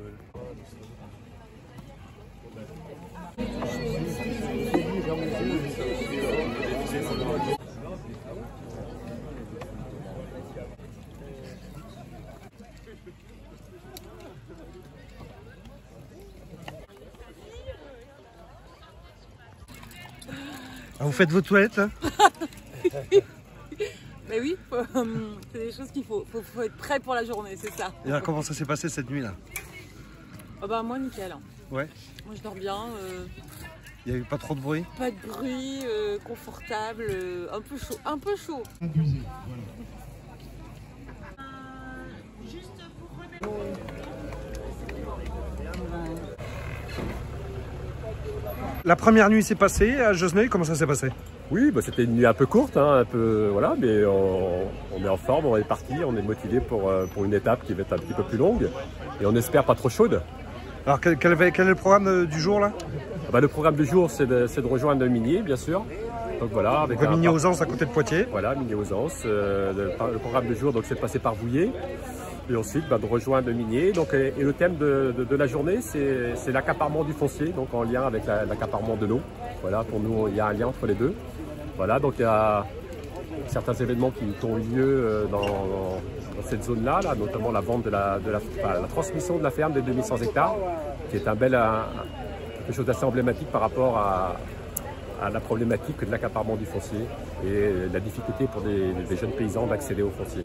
Ah, vous faites vos toilettes là? Mais oui, c'est des choses qu'il faut être prêt pour la journée, c'est ça. Et alors, comment ça s'est passé cette nuit là? Oh bah moi nickel. Ouais. Moi je dors bien. Il n'y a eu pas trop de bruit? Pas de bruit, confortable, un peu chaud. Un peu chaud. La première nuit s'est passée à Josneuil, comment ça s'est passé? Oui, bah, c'était une nuit un peu courte, hein, un peu, voilà, mais on est en forme, on est parti, on est motivé pour une étape qui va être un petit peu plus longue et on espère pas trop chaude. Alors quel est le programme du jour là? Bah, le programme du jour c'est de rejoindre Migné, bien sûr. Donc voilà, avec Migné aux Anses à côté de Poitiers. Voilà, Migné aux Anses. Le programme du jour c'est de passer par Vouillé et ensuite de rejoindre Migné. Donc, et le thème de la journée c'est l'accaparement du foncier, donc en lien avec l'accaparement de l'eau. Voilà, pour nous il y a un lien entre les deux. Voilà, donc il y a certains événements qui ont eu lieu dans cette zone-là, notamment la vente la transmission de la ferme des 2100 hectares, qui est quelque chose d'assez emblématique par rapport à la problématique de l'accaparement du foncier et la difficulté pour des jeunes paysans d'accéder au foncier.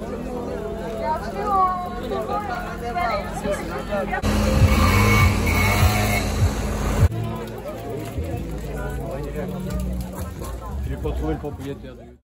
J'ai pas trouvé le propriétaire du...